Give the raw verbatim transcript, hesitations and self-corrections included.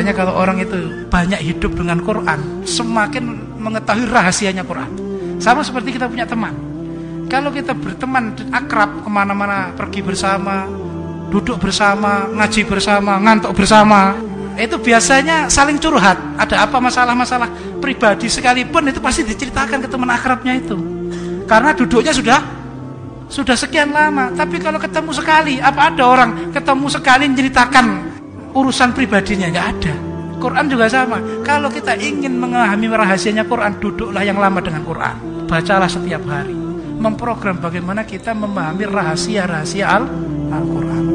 Makanya kalau orang itu banyak hidup dengan Quran, semakin mengetahui rahasianya Quran. Sama seperti kita punya teman. Kalau kita berteman akrab, kemana-mana pergi bersama, duduk bersama, ngaji bersama, ngantuk bersama, itu biasanya saling curhat. Ada apa masalah-masalah pribadi sekalipun itu pasti diceritakan ke teman akrabnya itu. Karena duduknya sudah sudah sekian lama. Tapi kalau ketemu sekali, apa ada orang ketemu sekali menceritakan urusan pribadinya? Nggak ada. Quran juga sama. Kalau kita ingin memahami rahasianya Quran, duduklah yang lama dengan Quran. Bacalah setiap hari. Memprogram bagaimana kita memahami rahasia-rahasia Al- Al-Quran.